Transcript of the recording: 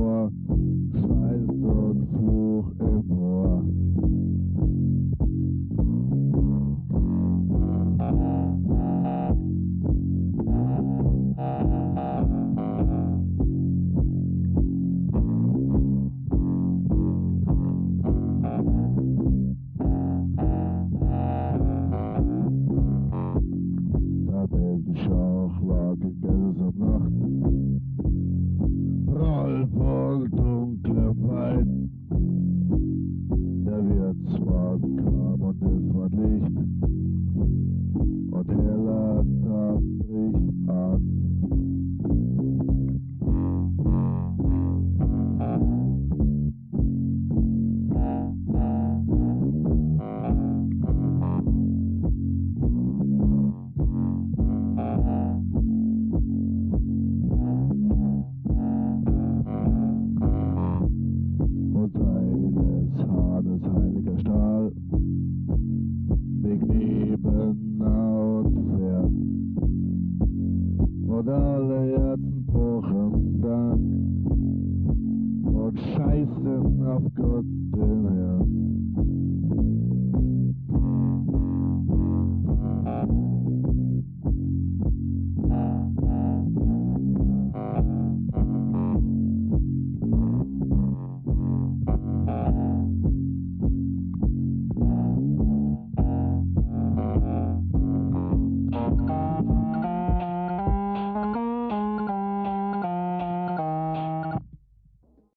Ohr, Schweiß und Fluch im Ohr. Da bellt die Schauchlage gelbe Nacht, prallvoll dunklem Wein. Der Wirtswagen kam und es war Licht, und heller Tag bricht an. Und eines Hahnes heiliger Stahl liegt nebenan und fern. Und alle Herzen pochen Dank und scheißen auf Gott den Herrn.